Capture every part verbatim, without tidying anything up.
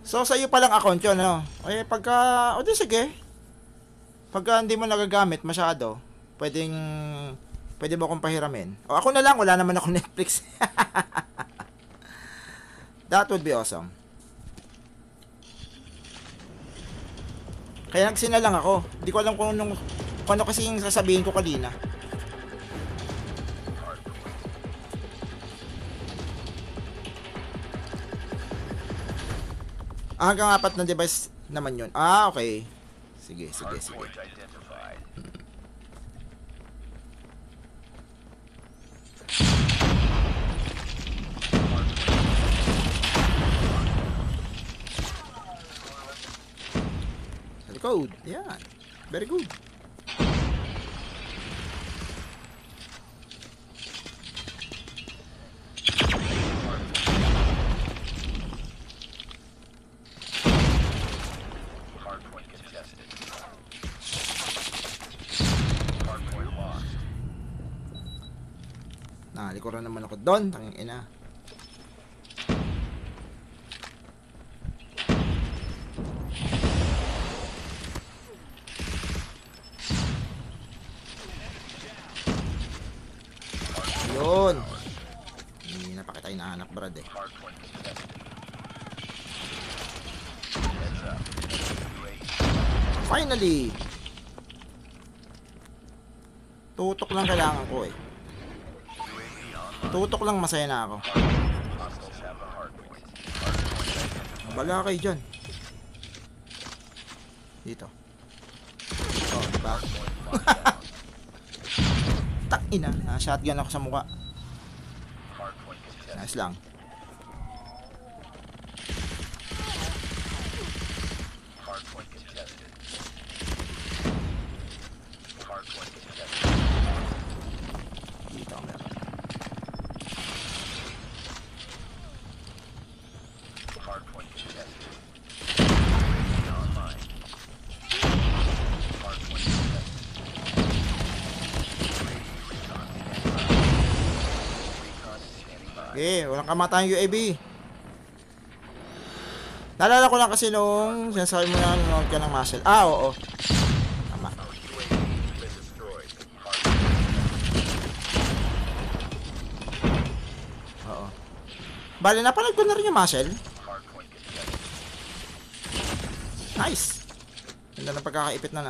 So, sa iyo palang account yun, no? Eh, pagka, o di sige. Pagka hindi mo nagagamit masyado, pwedeng, pwede mo akong pahiramin. O, ako na lang, wala naman ako Netflix. That would be awesome. Kaya nagsina lang ako. Hindi ko alam kung anong, kung ano kasi yung sasabihin ko kanina. Ah, hanggang apat na device naman yun. Ah, okay. Sige, sige, sige. Sa likod. Yan. Very good. Nakalikuran naman ako doon. Tanging ina. Yun. Hindi na pa kita inahanap, brad eh. Finally. Tutok lang kailangan ko eh. Tutok lang, masaya na ako. Bala kayo dyan. Dito. Oh, diba? Tak ina, na-shotgun ako sa mukha. Nice lang. Dito ako meron. Okay, walang kamatayang U A V. Naalala ko lang kasi nung sinasabi mo na nanonood ka ng muscle. Ah, oo. Tama. Oo. Bale, napanood ko na rin yung muscle. Nice. Ganda ng pagkakaipit na na.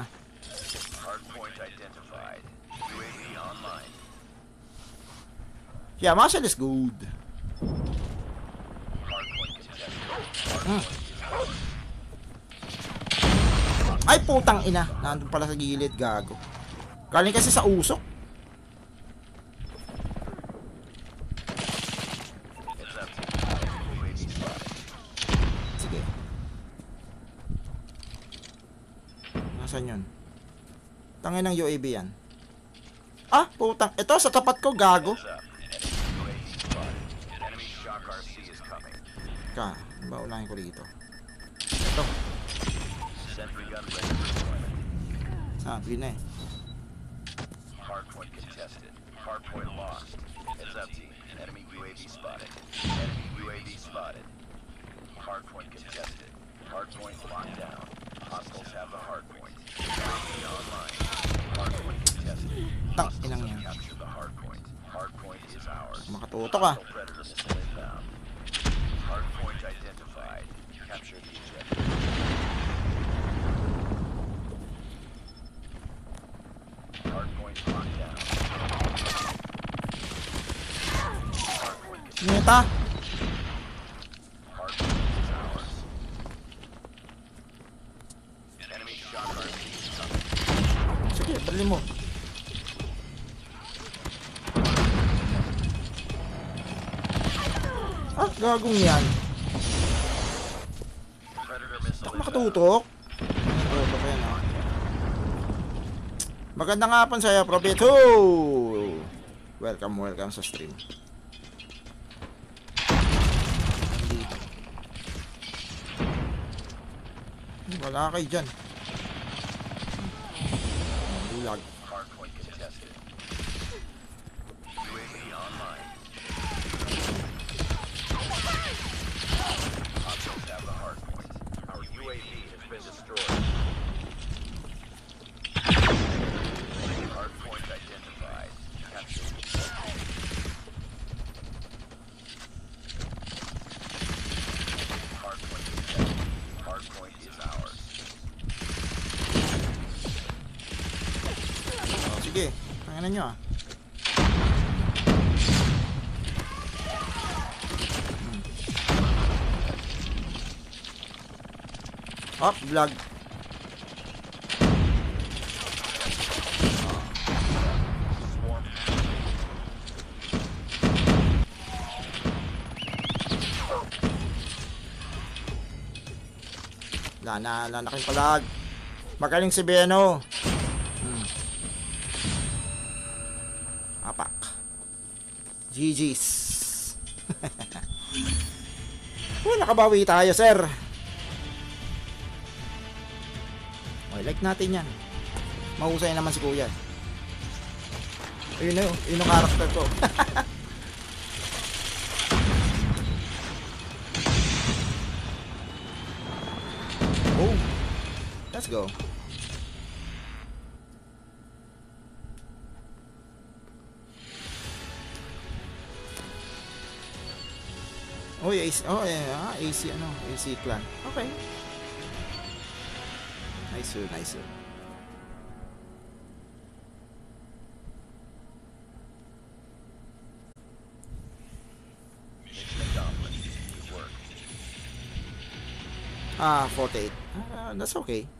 Yeah, muscle is good. Mm. Ay, putang ina. Nandun pala sa gilid, gago. Galing kasi sa usok. Sige. Nasaan yun? Tangin ng U A V yan. Ah, putang. Ito, sa tapat ko, gago. Ka, ba unahin ko dito. Ito. Sabi na eh. Hardpoint contested. Hardpoint lost. It's empty. Enemy U A V spotted. Enemy U A V spotted. Hardpoint contested. Hardpoint locked down. Hostiles have the hardpoint. Online. Hardpoint contested. Tang inang yan. Capture the hardpoint. Hardpoint is ours. Makatutok ah. Predator missile inbound. Hardpoint identified. Capture the objective. Hardpoint locked down. Neta. Hardpoint is ours. Enemy shot R C is coming. Sige, dali mo. Ah, gagong yan. Predator missile Tak makatutok. Makatutok yan ah. Magandang hapon sa'yo, Prophet. Oh! Welcome, welcome sa stream. Nandito. Wala kayo dyan. Bulag. Hardpoint contested. U A V online. Hostiles have the hardpoint. Tingnan nyo ah. Hmm. Oh, vlog. Wala na, wala na kayong palag. Magaling si Beno. Hmm. Apak. G G's. Uy, nakabawi tayo, sir. Okay, like natin yan. Mahusay naman si Kuya. Ayun na yun. Yun yung karakter ko. Oh. Let's go. Oh, A C, oh, yeah, A C, ano, A C clan. Okay. Nice, sir, nice, sir. Mission accomplished. Good work. Ah, forty-eight. Ah, that's okay.